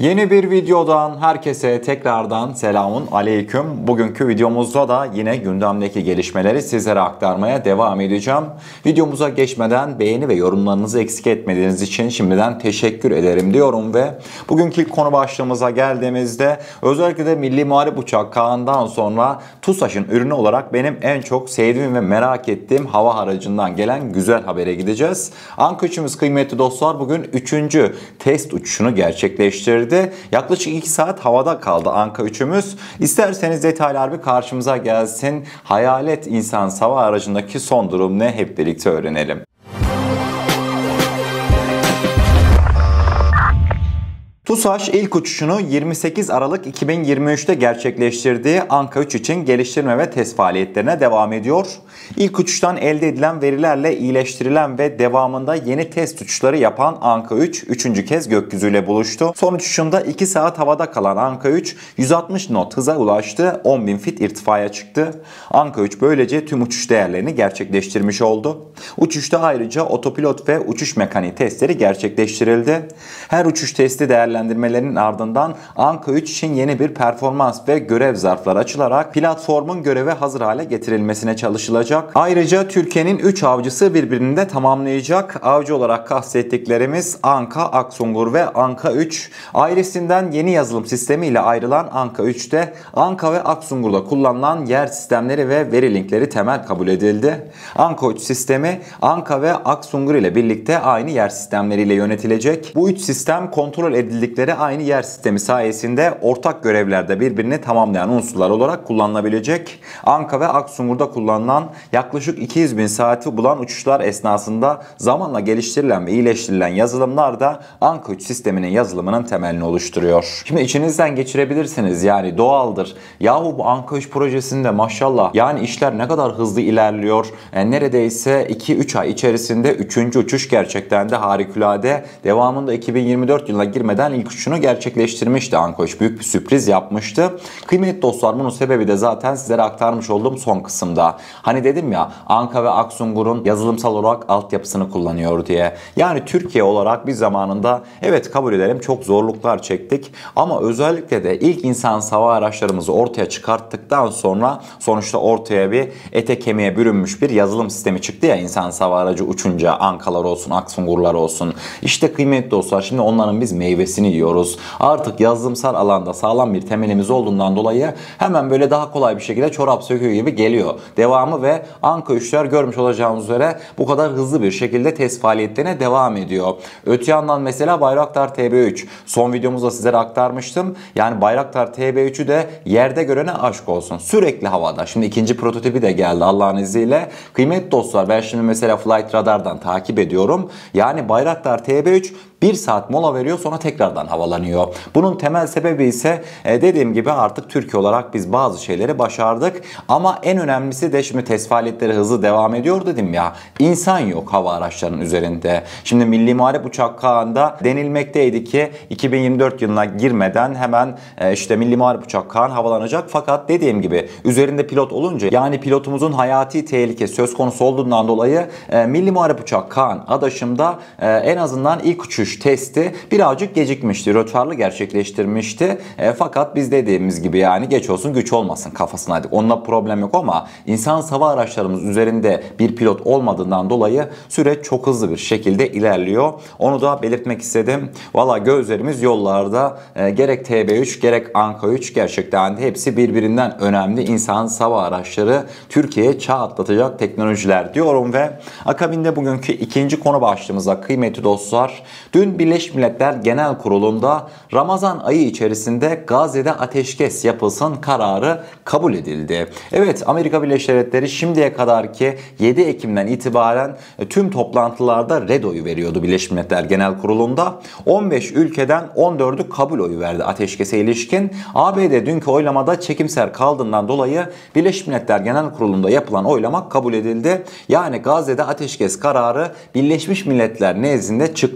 Yeni bir videodan herkese tekrardan selamun aleyküm. Bugünkü videomuzda da yine gündemdeki gelişmeleri sizlere aktarmaya devam edeceğim. Videomuza geçmeden beğeni ve yorumlarınızı eksik etmediğiniz için şimdiden teşekkür ederim diyorum ve bugünkü ilk konu başlığımıza geldiğimizde özellikle de Milli Muharip Uçak Kaan'dan sonra TUSAŞ'ın ürünü olarak benim en çok sevdiğim ve merak ettiğim hava aracından gelen güzel habere gideceğiz. Anka 3'ümüz kıymetli dostlar bugün 3. test uçuşunu gerçekleştirdi. Yaklaşık 2 saat havada kaldı Anka 3'ümüz. İsterseniz detaylar bir karşımıza gelsin. Hayalet insan hava aracındaki son durum ne? Hep birlikte öğrenelim. TUSAŞ ilk uçuşunu 28 Aralık 2023'te gerçekleştirdiği Anka 3 için geliştirme ve test faaliyetlerine devam ediyor. İlk uçuştan elde edilen verilerle iyileştirilen ve devamında yeni test uçuşları yapan Anka 3, 3. kez gökyüzüyle buluştu. Son uçuşunda 2 saat havada kalan Anka 3, 160 knot hıza ulaştı, 10.000 fit irtifaya çıktı. Anka 3 böylece tüm uçuş değerlerini gerçekleştirmiş oldu. Uçuşta ayrıca otopilot ve uçuş mekaniği testleri gerçekleştirildi. Her uçuş testi değerlendirmelerinin ardından Anka 3 için yeni bir performans ve görev zarfları açılarak platformun göreve hazır hale getirilmesine çalışılacak. Ayrıca Türkiye'nin 3 avcısı birbirini de tamamlayacak. Avcı olarak kastettiklerimiz Anka, Aksungur ve Anka 3. Ailesinden yeni yazılım sistemiyle ayrılan Anka 3'te Anka ve Aksungur'da kullanılan yer sistemleri ve veri linkleri temel kabul edildi. Anka 3 sistemi Anka ve Aksungur ile birlikte aynı yer sistemleriyle yönetilecek. Bu 3 sistem kontrol edildikleri aynı yer sistemi sayesinde ortak görevlerde birbirini tamamlayan unsurlar olarak kullanılabilecek. Anka ve Aksungur'da kullanılan yaklaşık 200.000 saati bulan uçuşlar esnasında zamanla geliştirilen ve iyileştirilen yazılımlar da Anka 3 sisteminin yazılımının temelini oluşturuyor. Şimdi içinizden geçirebilirsiniz, yani doğaldır. Yahu bu Anka 3 projesinde maşallah yani işler ne kadar hızlı ilerliyor. Neredeyse 2-3 ay içerisinde 3. uçuş gerçekten de harikulade. Devamında 2024 yılına girmeden ilk uçuşunu gerçekleştirmişti Anka 3. Büyük bir sürpriz yapmıştı. Kıymetli dostlar, bunun sebebi de zaten sizlere aktarmış olduğum son kısımda. Hani dedim ya, Anka ve Aksungur'un yazılımsal olarak altyapısını kullanıyor diye. Yani Türkiye olarak bir zamanında evet kabul edelim çok zorluklar çektik ama özellikle de ilk insan hava araçlarımızı ortaya çıkarttıktan sonra sonuçta ortaya bir ete kemiğe bürünmüş bir yazılım sistemi çıktı ya, insan hava aracı uçunca Ankalar olsun, Aksungurlar olsun. İşte kıymetli dostlar, şimdi onların biz meyvesini yiyoruz. Artık yazılımsal alanda sağlam bir temelimiz olduğundan dolayı hemen böyle daha kolay bir şekilde çorap söküğü gibi geliyor. Devamı ve Anka 3'ler görmüş olacağınız üzere bu kadar hızlı bir şekilde test faaliyetlerine devam ediyor. Öte yandan mesela Bayraktar TB3. Son videomuzda sizlere aktarmıştım. Yani Bayraktar TB3'ü de yerde görene aşk olsun. Sürekli havada. Şimdi ikinci prototipi de geldi Allah'ın izniyle. Kıymetli dostlar, ben şimdi mesela Flight Radar'dan takip ediyorum. Yani Bayraktar TB3 1 saat mola veriyor, sonra tekrardan havalanıyor. Bunun temel sebebi ise dediğim gibi artık Türkiye olarak biz bazı şeyleri başardık. Ama en önemlisi de şimdi test faaliyetleri hızlı devam ediyor dedim ya. İnsan yok hava araçlarının üzerinde. Şimdi Milli Muharip Uçak Kaan'da denilmekteydi ki 2024 yılına girmeden hemen işte Milli Muharip Uçak Kaan havalanacak. Fakat dediğim gibi üzerinde pilot olunca, yani pilotumuzun hayati tehlike söz konusu olduğundan dolayı Milli Muharip Uçak Kaan adaşımda en azından ilk uçuş testi birazcık gecikmişti. Rötarlı gerçekleştirmişti. Fakat biz dediğimiz gibi yani geç olsun güç olmasın kafasındaydık. Onunla problem yok ama insan hava araçlarımız üzerinde bir pilot olmadığından dolayı süreç çok hızlı bir şekilde ilerliyor. Onu da belirtmek istedim. Valla gözlerimiz yollarda. Gerek TB3 gerek Anka 3 gerçekten de hepsi birbirinden önemli insan hava araçları, Türkiye'ye çağ atlatacak teknolojiler diyorum ve akabinde bugünkü ikinci konu başlığımıza kıymetli dostlar, dün Birleşmiş Milletler Genel Kurulu'nda Ramazan ayı içerisinde Gazze'de ateşkes yapılsın kararı kabul edildi. Evet, Amerika Birleşik Devletleri şimdiye kadar ki 7 Ekim'den itibaren tüm toplantılarda red oyu veriyordu Birleşmiş Milletler Genel Kurulu'nda. 15 ülkeden 14'ü kabul oyu verdi ateşkese ilişkin. ABD dünkü oylamada çekimser kaldığından dolayı Birleşmiş Milletler Genel Kurulu'nda yapılan oylama kabul edildi. Yani Gazze'de ateşkes kararı Birleşmiş Milletler nezdinde çıkmış oldu.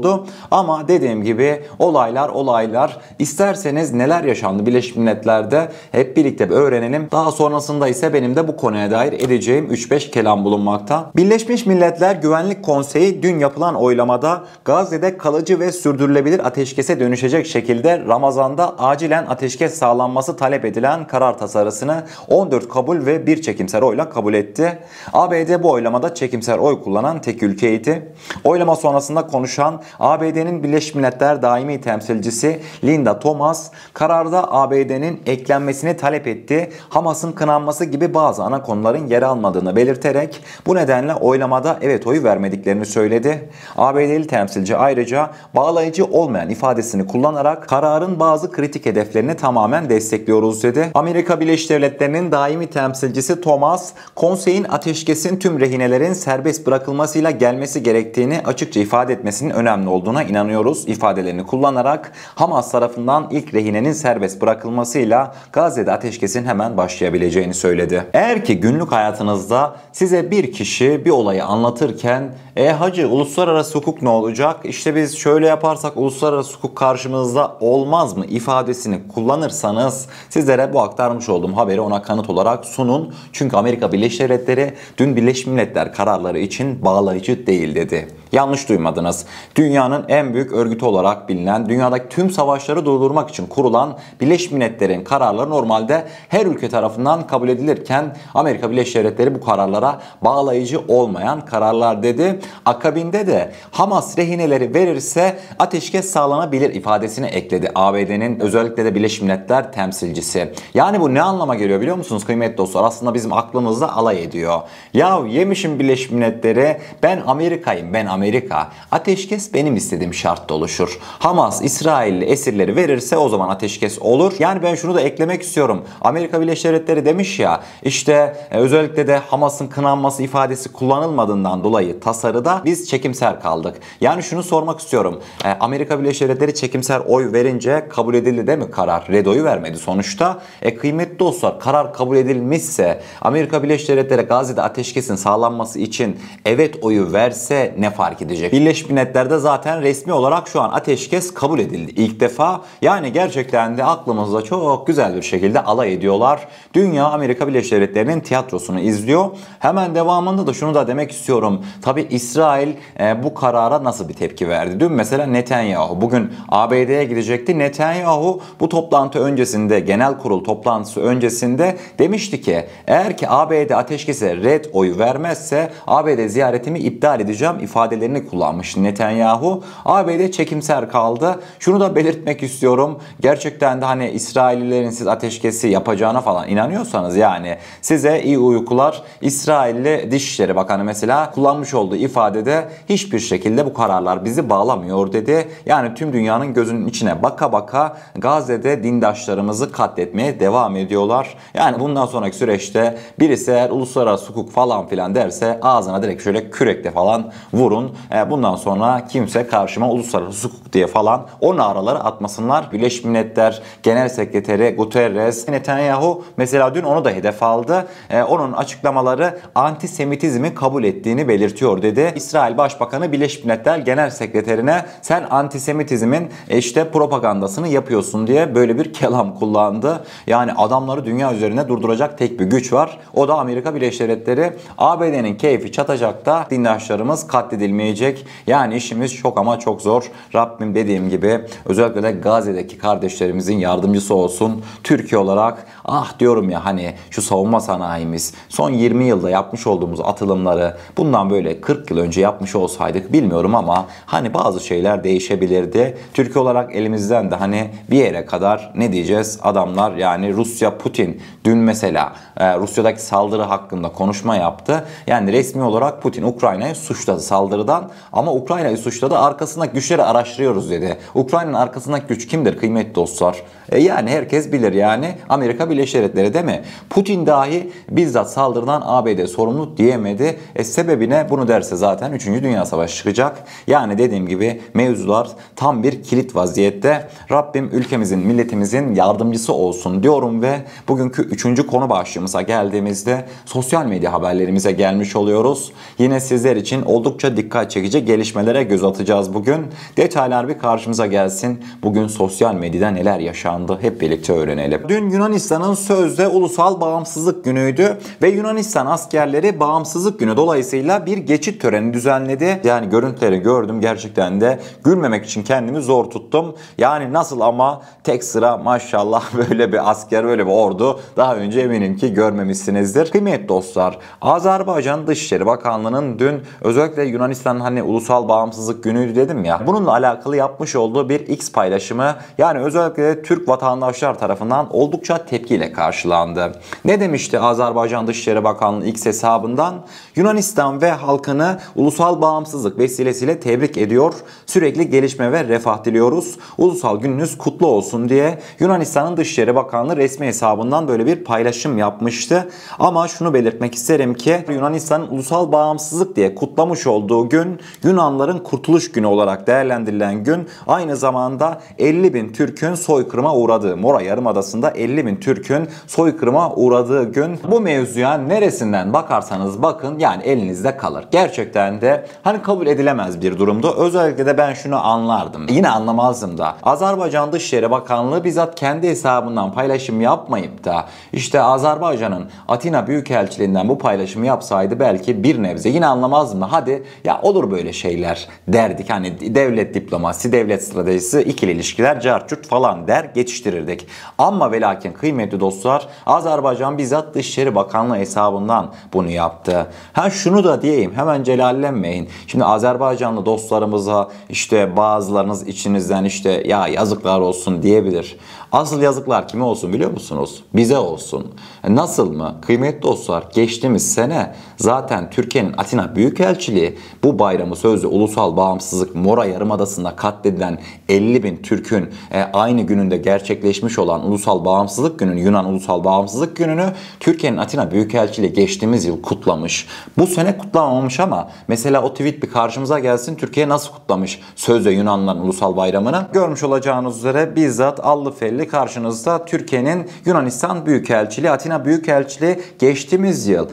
oldu. Ama dediğim gibi olaylar. İsterseniz neler yaşandı Birleşmiş Milletler'de hep birlikte bir öğrenelim. Daha sonrasında ise benim de bu konuya dair edeceğim 3-5 kelam bulunmakta. Birleşmiş Milletler Güvenlik Konseyi dün yapılan oylamada Gazze'de kalıcı ve sürdürülebilir ateşkese dönüşecek şekilde Ramazan'da acilen ateşkes sağlanması talep edilen karar tasarısını 14 kabul ve 1 çekimser oyla kabul etti. ABD bu oylamada çekimser oy kullanan tek ülkeydi. Oylama sonrasında konuşan ABD'nin Birleşmiş Milletler Daimi Temsilcisi Linda Thomas, kararda ABD'nin eklenmesini talep etti. Hamas'ın kınanması gibi bazı ana konuların yer almadığını belirterek bu nedenle oylamada evet oyu vermediklerini söyledi. ABD'li temsilci ayrıca bağlayıcı olmayan ifadesini kullanarak kararın bazı kritik hedeflerini tamamen destekliyoruz dedi. Amerika Birleşik Devletleri'nin daimi temsilcisi Thomas, konseyin ateşkesin tüm rehinelerin serbest bırakılmasıyla gelmesi gerektiğini açıkça ifade etmesinin önemli olduğuna inanıyoruz ifadelerini kullanarak Hamas tarafından ilk rehinenin serbest bırakılmasıyla Gazze'de ateşkesin hemen başlayabileceğini söyledi. Eğer ki günlük hayatınızda size bir kişi bir olayı anlatırken hacı uluslararası hukuk ne olacak? İşte biz şöyle yaparsak uluslararası hukuk karşımızda olmaz mı ifadesini kullanırsanız sizlere bu aktarmış olduğum haberi ona kanıt olarak sunun. Çünkü Amerika Birleşik Devletleri dün Birleşmiş Milletler kararları için bağlayıcı değil dedi. Yanlış duymadınız. Dünyanın en büyük örgütü olarak bilinen, dünyadaki tüm savaşları durdurmak için kurulan Birleşmiş Milletler'in kararları normalde her ülke tarafından kabul edilirken Amerika Birleşik Devletleri bu kararlara bağlayıcı olmayan kararlar dedi. Akabinde de Hamas rehineleri verirse ateşkes sağlanabilir ifadesini ekledi ABD'nin özellikle de Birleşmiş Milletler temsilcisi. Yani bu ne anlama geliyor biliyor musunuz kıymetli dostlar? Aslında bizim aklımızda alay ediyor. Ya yemişim Birleşmiş Milletleri, ben Amerika'yım, ben Amerika. Ateşkes benim istediğim şartta oluşur. Hamas İsrailli esirleri verirse o zaman ateşkes olur. Yani ben şunu da eklemek istiyorum. Amerika Birleşik Devletleri demiş ya işte özellikle de Hamas'ın kınanması ifadesi kullanılmadığından dolayı tasarıda biz çekimser kaldık. Yani şunu sormak istiyorum. Amerika Birleşik Devletleri çekimser oy verince kabul edildi değil mi karar? Red oyu vermedi sonuçta. Kıymetli dostlar, karar kabul edilmişse Amerika Birleşik Devletleri Gazze'de ateşkesin sağlanması için evet oyu verse ne fark edecek? Birleşmiş Milletler'de zaten resmi olarak şu an ateşkes kabul edildi ilk defa. Yani gerçekten de aklımızda çok güzel bir şekilde alay ediyorlar. Dünya Amerika Birleşik Devletleri'nin tiyatrosunu izliyor. Hemen devamında da şunu da demek istiyorum. Tabi İsrail bu karara nasıl bir tepki verdi? Dün mesela Netanyahu bugün ABD'ye gidecekti. Netanyahu bu toplantı öncesinde, genel kurul toplantısı öncesinde demişti ki eğer ki ABD ateşkese red oyu vermezse ABD ziyaretimi iptal edeceğim ifadelerini kullanmıştı Netanyahu. ABD çekimser kaldı. Şunu da belirtmek istiyorum. Gerçekten de hani İsraillilerin siz ateşkesi yapacağına falan inanıyorsanız yani size iyi uykular. İsrailli Dışişleri Bakanı mesela kullanmış olduğu ifadede hiçbir şekilde bu kararlar bizi bağlamıyor dedi. Yani tüm dünyanın gözünün içine baka baka Gazze'de dindaşlarımızı katletmeye devam ediyorlar. Yani bundan sonraki süreçte birisi eğer uluslararası hukuk falan filan derse ağzına direkt şöyle kürekle falan vurun. Bundan sonra kimse karşıma uluslararası hukuk diye falan o naraları atmasınlar. Birleşmiş Milletler Genel Sekreteri Guterres, Netanyahu mesela dün onu da hedef aldı. Onun açıklamaları antisemitizmi kabul ettiğini belirtiyor dedi. İsrail Başbakanı Birleşmiş Milletler Genel Sekreterine sen antisemitizmin işte propagandasını yapıyorsun diye böyle bir kelam kullandı. Yani adamları dünya üzerinde durduracak tek bir güç var. O da Amerika Birleşik Devletleri. ABD'nin keyfi çatacak da dindaşlarımız katledilmeyecek. Yani işimiz çok ama çok zor. Rabbim dediğim gibi özellikle de Gazze'deki kardeşlerimizin yardımcısı olsun. Türkiye olarak diyorum ya hani şu savunma sanayimiz son 20 yılda yapmış olduğumuz atılımları bundan böyle 40 yıl önce yapmış olsaydık bilmiyorum ama hani bazı şeyler değişebilirdi. Türkiye olarak elimizden de hani bir yere kadar ne diyeceğiz adamlar yani Rusya Putin dün mesela Rusya'daki saldırı hakkında konuşma yaptı. Yani resmi olarak Putin Ukrayna'yı suçladı saldırıdan ama Ukrayna'yı suçladı arkasındaki güçleri araştırıyoruz dedi. Ukrayna'nın arkasındaki güç kimdir kıymetli dostlar? Yani herkes bilir yani Amerika Birleşik Devletleri değil mi? Putin dahi bizzat saldırıdan ABD sorumlu diyemedi. Sebebi ne? Bunu derse zaten 3. Dünya Savaşı çıkacak. Yani dediğim gibi mevzular tam bir kilit vaziyette. Rabbim ülkemizin, milletimizin yardımcısı olsun diyorum ve bugünkü 3. konu başlığımıza geldiğimizde sosyal medya haberlerimize gelmiş oluyoruz. Yine sizler için oldukça dikkat çekici gelişmelere göz atıyoruz. anlatacağız bugün. Detaylar bir karşımıza gelsin. Bugün sosyal medyada neler yaşandı hep birlikte öğrenelim. Dün Yunanistan'ın sözde ulusal bağımsızlık günüydü ve Yunanistan askerleri bağımsızlık günü dolayısıyla bir geçit töreni düzenledi. Yani görüntüleri gördüm, gerçekten de gülmemek için kendimi zor tuttum. Yani nasıl ama tek sıra maşallah böyle bir asker, böyle bir ordu daha önce eminim ki görmemişsinizdir. Kıymetli dostlar, Azerbaycan Dışişleri Bakanlığı'nın dün özellikle Yunanistan'ın hani ulusal bağımsızlık günüydü dedim ya, bununla alakalı yapmış olduğu bir X paylaşımı yani özellikle Türk vatandaşlar tarafından oldukça tepkiyle karşılandı. Ne demişti Azerbaycan Dışişleri Bakanlığı X hesabından? Yunanistan ve halkını ulusal bağımsızlık vesilesiyle tebrik ediyor. Sürekli gelişme ve refah diliyoruz. Ulusal gününüz kutlu olsun diye Yunanistan'ın Dışişleri Bakanlığı resmi hesabından böyle bir paylaşım yapmıştı. Ama şunu belirtmek isterim ki Yunanistan'ın ulusal bağımsızlık diye kutlamış olduğu gün Yunanların Kurtuluş Günü olarak değerlendirilen gün, aynı zamanda 50.000 Türk'ün soykırıma uğradığı, Mora Yarımadası'nda 50.000 Türk'ün soykırıma uğradığı gün. Bu mevzuya neresinden bakarsanız bakın yani elinizde kalır. Gerçekten de hani kabul edilemez bir durumdu. Özellikle de ben şunu anlardım. Yine anlamazdım da. Azerbaycan Dışişleri Bakanlığı bizzat kendi hesabından paylaşım yapmayıp da işte Azerbaycan'ın Atina Büyükelçiliğinden bu paylaşımı yapsaydı belki bir nebze yine anlamazdım da hadi ya olur böyle şeyler derdik. Hani devlet diplomasi, devlet stratejisi, ikili ilişkiler, carçurt falan der geçiştirirdik. Ama ve lakin kıymetli dostlar, Azerbaycan bizzat Dışişleri Bakanlığı hesabından bunu yaptı. Ha şunu da diyeyim, hemen celallenmeyin. Şimdi Azerbaycanlı dostlarımıza işte bazılarınız içinizden işte ya yazıklar olsun diyebilir. Asıl yazıklar kime olsun biliyor musunuz? Bize olsun. Nasıl mı? Kıymetli dostlar, geçtiğimiz sene zaten Türkiye'nin Atina Büyükelçiliği bu bayramı sözde ulusal bağımsızlık Mora Yarımadası'nda katledilen 50.000 Türk'ün aynı gününde gerçekleşmiş olan ulusal bağımsızlık gününü, Yunan ulusal bağımsızlık gününü Türkiye'nin Atina Büyükelçiliği geçtiğimiz yıl kutlamış. Bu sene kutlamamış ama mesela o tweet bir karşımıza gelsin, Türkiye nasıl kutlamış sözde Yunanların ulusal bayramını? Görmüş olacağınız üzere bizzat allı felli karşınızda Türkiye'nin Yunanistan Büyükelçiliği, Atina Büyükelçiliği geçtiğimiz yıl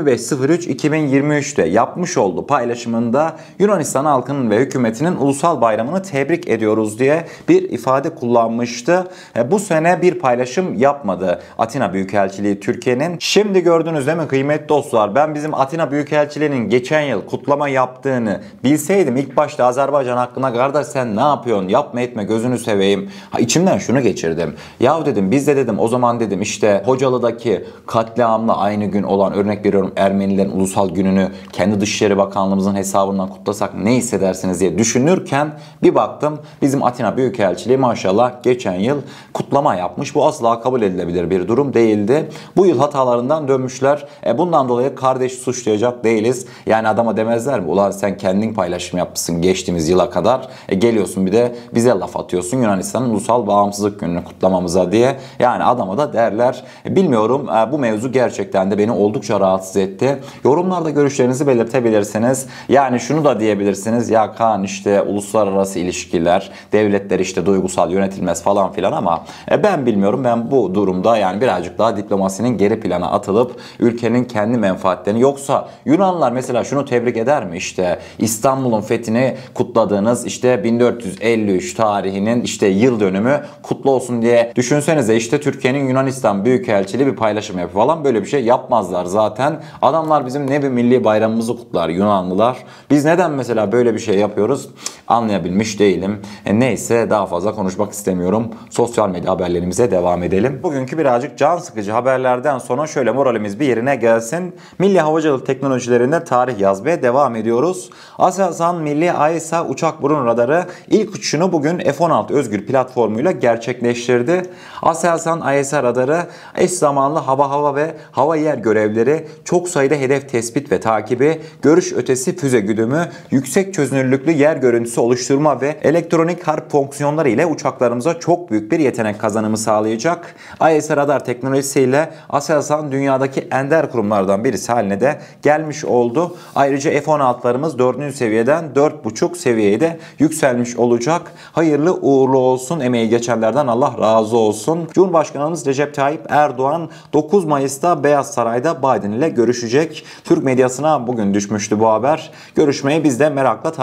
25.03.2023'te yapmış olduğu paylaşımında Yunanistan halkının ve hükümetinin ulusal bayramını tebrik ediyoruz diye bir ifade kullanmıştı. Bu sene bir paylaşım yapmadı Atina Büyükelçiliği Türkiye'nin. Şimdi gördünüz değil mi kıymetli dostlar? Ben bizim Atina Büyükelçiliği'nin geçen yıl kutlama yaptığını bilseydim ilk başta Azerbaycan hakkında kardeş sen ne yapıyorsun? Yapma etme gözünü seveyim. İçimden şunu geçirdim. Ya dedim biz de dedim o zaman dedim işte Hocalı'daki katliamla aynı gün olan, örnek veriyorum, Ermenilerin ulusal gününü kendi Dışişleri Bakanlığımızın hesabından kutlasak ne hissedersiniz diye düşünürken bir baktım bizim Atina Büyükelçiliği maşallah geçen yıl kutlama yapmış. Bu asla kabul edilebilir bir durum değildi. Bu yıl hatalarından dönmüşler. Bundan dolayı kardeş suçlayacak değiliz. Yani adama demezler mi? Ulan sen kendin paylaşım yapmışsın geçtiğimiz yıla kadar. Geliyorsun bir de bize laf atıyorsun Yunanistan'ın ulusal bağımsızlık gününü kutlamamıza diye. Yani adama da derler. Bilmiyorum, bu mevzu gerçekten de beni oldukça rahatsız etti. Yorumlarda görüşlerinizi belirtebilirsiniz. Yani şunu da diyebilirsiniz. Ya Kaan işte uluslararası ilişkiler, devletler işte duygusal yönetilmez falan filan ama ben bilmiyorum. Ben bu durumda yani birazcık daha diplomasinin geri plana atılıp ülkenin kendi menfaatlerini, yoksa Yunanlılar mesela şunu tebrik eder mi? İşte İstanbul'un fethini kutladığınız işte 1453 tarihinin işte yıl dönümü kutlu olsun diye düşünsenize, işte Türkiye'nin Yunanistan Büyükelçiliği bir paylaşım yapıyor falan, böyle bir şey yapmazlar zaten. Adamlar bizim ne bir milli bayramımızı kutlar Yunanlılar. Biz neden mesela böyle bir şey yapıyoruz anlayabilmiş değilim. Neyse daha fazla konuşmak istemiyorum. Sosyal medya haberlerimize devam edelim. Bugünkü birazcık can sıkıcı haberlerden sonra şöyle moralimiz bir yerine gelsin. Milli havacılık teknolojilerinde tarih yazmaya devam ediyoruz. Aselsan Milli AESA uçak burun radarı ilk uçuşunu bugün F-16 Özgür platformuyla gerçekleştirdi. Aselsan AESA radarı eş zamanlı hava ve hava yer görevleri, çok sayıda hedef tespit ve takibi, görüş ötesi füze güdümü, yüksek çözünürlüklü yer görüntüsü oluşturma ve elektronik harp fonksiyonları ile uçaklarımıza çok büyük bir yetenek kazanımı sağlayacak. AESA radar teknolojisiyle Aselsan dünyadaki ender kurumlardan birisi haline de gelmiş oldu. Ayrıca F-16'larımız 4. seviyeden 4.5 seviyeye de yükselmiş olacak. Hayırlı uğurlu olsun. Emeği geçenlerden Allah razı olsun. Cumhurbaşkanımız Recep Tayyip Erdoğan 9 Mayıs'ta Beyaz Saray'da Biden ile görüşecek. Türk medyasına bugün düşmüştü bu haber. Görüşmeyi biz de merakla takip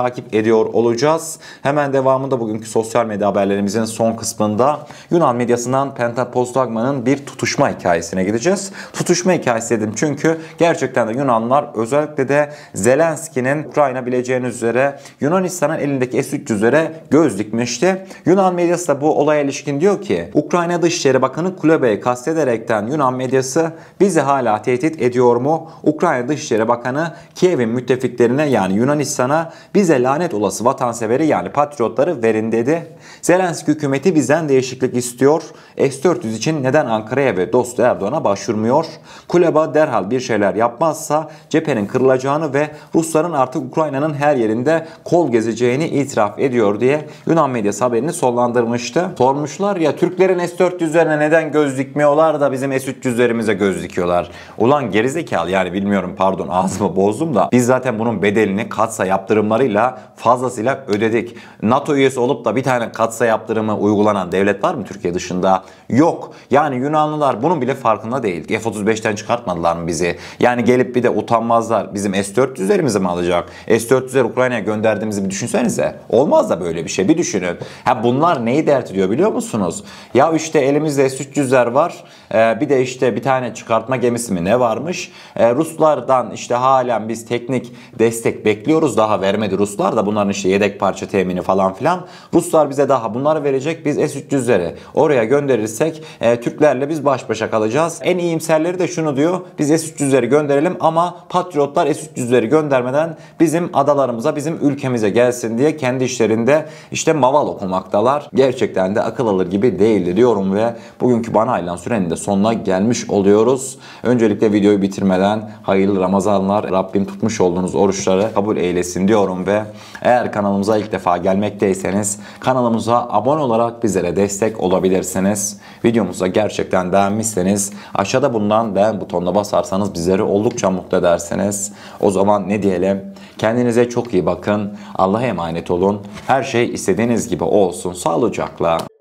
takip ediyor olacağız. Hemen devamında bugünkü sosyal medya haberlerimizin son kısmında Yunan medyasından Pentapostagma'nın bir tutuşma hikayesine gideceğiz. Tutuşma hikayesi dedim çünkü gerçekten de Yunanlar, özellikle de Zelenski'nin Ukrayna bileceğiniz üzere Yunanistan'ın elindeki S-300'lere göz dikmişti. Yunan medyası da bu olaya ilişkin diyor ki Ukrayna Dışişleri Bakanı Kuleba'yı kastederekten Yunan medyası bizi hala tehdit ediyor mu? Ukrayna Dışişleri Bakanı Kiev'in müttefiklerine yani Yunanistan'a bize lanet olası vatanseveri yani patriotları verin dedi. Zelenski hükümeti bizden değişiklik istiyor. S-400 için neden Ankara'ya ve dostu Erdoğan'a başvurmuyor? Kuleba derhal bir şeyler yapmazsa cephenin kırılacağını ve Rusların artık Ukrayna'nın her yerinde kol gezeceğini itiraf ediyor diye Yunan medyası haberini sonlandırmıştı. Sormuşlar ya Türklerin S-400'lerine neden göz dikmiyorlar da bizim S-300'lerimize göz dikiyorlar. Ulan gerizekalı yani bilmiyorum pardon ağzımı bozdum da biz zaten bunun bedelini katsa yaptırımlarıyla fazlasıyla ödedik. NATO üyesi olup da bir tane katsa yaptırımı uygulanan devlet var mı Türkiye dışında? Yok. Yani Yunanlılar bunun bile farkında değil. F-35'ten çıkartmadılar mı bizi? Yani gelip bir de utanmazlar. Bizim S-400'lerimizi mi alacak? S-400'leri Ukrayna'ya gönderdiğimizi bir düşünsenize. Olmaz da böyle bir şey. Bir düşünün. Bunlar neyi dert ediyor biliyor musunuz? Ya işte elimizde S-300'ler var. Bir de işte bir tane çıkartma gemisi mi ne varmış? Ruslardan işte halen biz teknik destek bekliyoruz. Daha vermedi Ruslar da bunların işte yedek parça temini falan filan. Ruslar bize daha bunları verecek. Biz S-300'leri oraya gönderirsek Türklerle biz baş başa kalacağız. En iyimserleri de şunu diyor. Biz S-300'leri gönderelim ama Patriotlar S-300'leri göndermeden bizim adalarımıza, bizim ülkemize gelsin diye kendi işlerinde işte maval okumaktalar. Gerçekten de akıl alır gibi değildi diyorum ve bugünkü bana ayrılan sürenin de sonuna gelmiş oluyoruz. Öncelikle videoyu bitirmeden hayırlı Ramazanlar. Rabbim tutmuş olduğunuz oruçları kabul eylesin diyorum ve eğer kanalımıza ilk defa gelmekteyseniz kanalımıza abone olarak bizlere destek olabilirsiniz. Videomuzu gerçekten beğenmişseniz aşağıda bulunan beğen butonuna basarsanız bizleri oldukça mutlu edersiniz. O zaman ne diyelim? Kendinize çok iyi bakın. Allah'a emanet olun. Her şey istediğiniz gibi olsun. Sağlıcakla.